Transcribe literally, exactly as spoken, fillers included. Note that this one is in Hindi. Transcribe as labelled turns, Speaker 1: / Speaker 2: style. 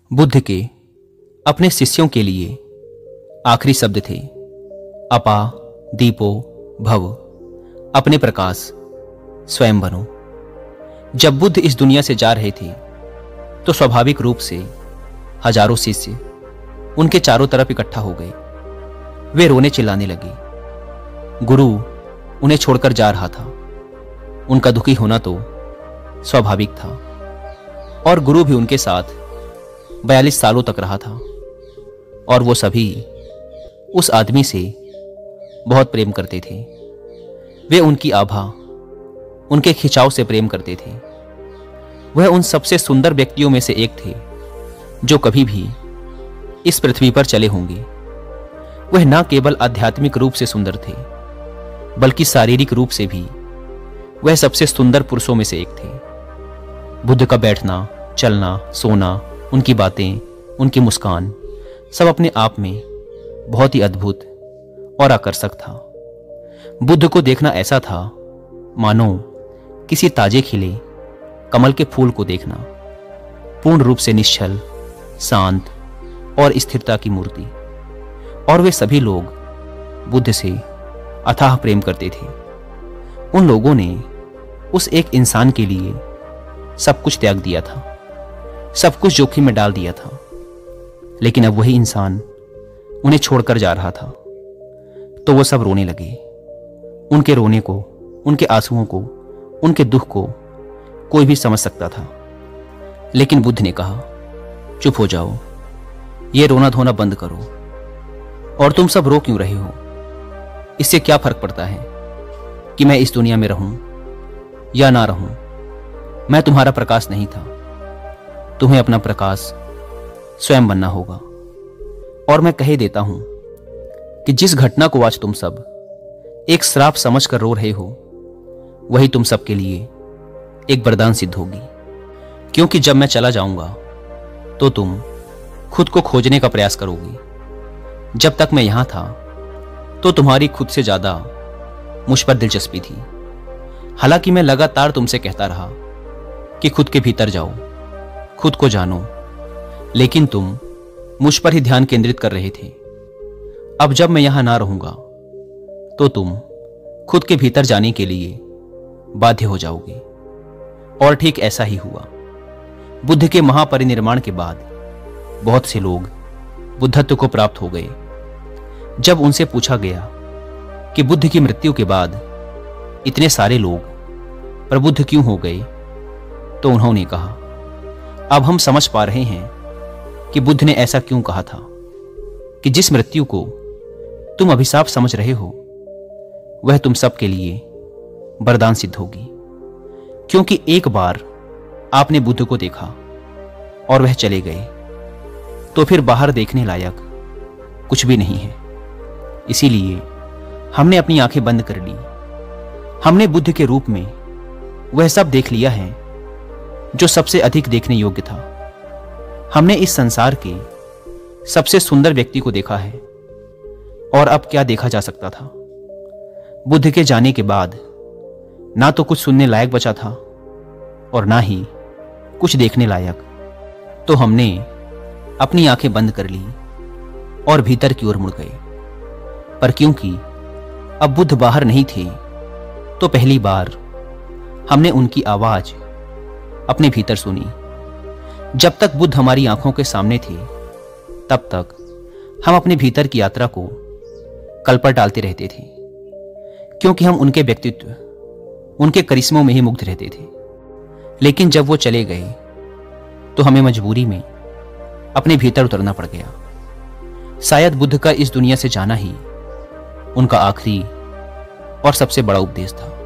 Speaker 1: बुद्ध के अपने शिष्यों के लिए आखिरी शब्द थे अपा दीपो भव, अपने प्रकाश स्वयं बनो। जब बुद्ध इस दुनिया से जा रहे थे तो स्वाभाविक रूप से हजारों शिष्य उनके चारों तरफ इकट्ठा हो गए। वे रोने चिल्लाने लगे। गुरु उन्हें छोड़कर जा रहा था। उनका दुखी होना तो स्वाभाविक था, और गुरु भी उनके साथ बयालीस सालों तक रहा था, और वो सभी उस आदमी से बहुत प्रेम करते थे। वे उनकी आभा, उनके खिंचाव से प्रेम करते थे। वह उन सबसे सुंदर व्यक्तियों में से एक थे जो कभी भी इस पृथ्वी पर चले होंगे। वह न केवल आध्यात्मिक रूप से सुंदर थे, बल्कि शारीरिक रूप से भी वह सबसे सुंदर पुरुषों में से एक थे। बुद्ध का बैठना, चलना, सोना, उनकी बातें, उनकी मुस्कान सब अपने आप में बहुत ही अद्भुत और आकर्षक था। बुद्ध को देखना ऐसा था मानो किसी ताजे खिले कमल के फूल को देखना, पूर्ण रूप से निश्चल, शांत और स्थिरता की मूर्ति। और वे सभी लोग बुद्ध से अथाह प्रेम करते थे। उन लोगों ने उस एक इंसान के लिए सब कुछ त्याग दिया था, सब कुछ जोखिम में डाल दिया था। लेकिन अब वही इंसान उन्हें छोड़कर जा रहा था, तो वो सब रोने लगे। उनके रोने को, उनके आंसुओं को, उनके दुख को कोई भी समझ सकता था। लेकिन बुद्ध ने कहा, चुप हो जाओ, ये रोना धोना बंद करो। और तुम सब रो क्यों रहे हो? इससे क्या फर्क पड़ता है कि मैं इस दुनिया में रहूं या ना रहूं? मैं तुम्हारा प्रकाश नहीं था। तुम्हें अपना प्रकाश स्वयं बनना होगा। और मैं कह देता हूं कि जिस घटना को आज तुम सब एक श्राप समझकर रो रहे हो, वही तुम सबके लिए एक वरदान सिद्ध होगी। क्योंकि जब मैं चला जाऊंगा तो तुम खुद को खोजने का प्रयास करोगे। जब तक मैं यहां था तो तुम्हारी खुद से ज्यादा मुझ पर दिलचस्पी थी। हालांकि मैं लगातार तुमसे कहता रहा कि खुद के भीतर जाओ, खुद को जानो, लेकिन तुम मुझ पर ही ध्यान केंद्रित कर रहे थे। अब जब मैं यहां ना रहूंगा तो तुम खुद के भीतर जाने के लिए बाध्य हो जाओगे। और ठीक ऐसा ही हुआ। बुद्ध के महापरिनिर्वाण के बाद बहुत से लोग बुद्धत्व को प्राप्त हो गए। जब उनसे पूछा गया कि बुद्ध की मृत्यु के बाद इतने सारे लोग प्रबुद्ध क्यों हो गए, तो उन्होंने कहा, अब हम समझ पा रहे हैं कि बुद्ध ने ऐसा क्यों कहा था कि जिस मृत्यु को तुम अभिशाप समझ रहे हो, वह तुम सबके लिए वरदान सिद्ध होगी। क्योंकि एक बार आपने बुद्ध को देखा और वह चले गए, तो फिर बाहर देखने लायक कुछ भी नहीं है। इसीलिए हमने अपनी आंखें बंद कर ली। हमने बुद्ध के रूप में वह सब देख लिया है जो सबसे अधिक देखने योग्य था। हमने इस संसार के सबसे सुंदर व्यक्ति को देखा है, और अब क्या देखा जा सकता था? बुद्ध के जाने के बाद ना तो कुछ सुनने लायक बचा था और ना ही कुछ देखने लायक। तो हमने अपनी आंखें बंद कर ली और भीतर की ओर मुड़ गए। पर क्योंकि अब बुद्ध बाहर नहीं थे, तो पहली बार हमने उनकी आवाज अपने भीतर सुनी। जब तक बुद्ध हमारी आंखों के सामने थे, तब तक हम अपने भीतर की यात्रा को कल पर टालते रहते थे, क्योंकि हम उनके व्यक्तित्व, उनके करिश्मों में ही मुग्ध रहते थे। लेकिन जब वो चले गए तो हमें मजबूरी में अपने भीतर उतरना पड़ गया। शायद बुद्ध का इस दुनिया से जाना ही उनका आखिरी और सबसे बड़ा उपदेश था।